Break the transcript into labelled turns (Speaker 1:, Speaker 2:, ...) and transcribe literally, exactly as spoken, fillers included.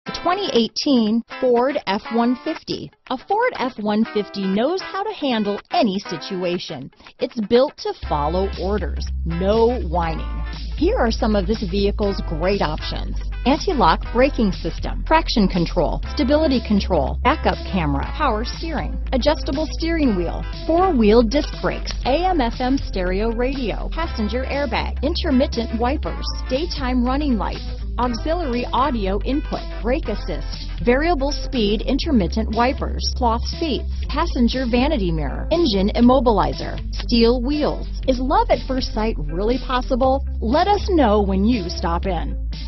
Speaker 1: twenty eighteen Ford F one fifty. A Ford F one fifty knows how to handle any situation. It's built to follow orders, no whining. Here are some of this vehicle's great options: anti-lock braking system, traction control, stability control, backup camera, power steering, adjustable steering wheel, four-wheel disc brakes, A M F M stereo radio, passenger airbag, intermittent wipers, daytime running lights, auxiliary audio input, brake assist, variable speed intermittent wipers, cloth seats, passenger vanity mirror, engine immobilizer, steel wheels. Is love at first sight really possible? Let us know when you stop in.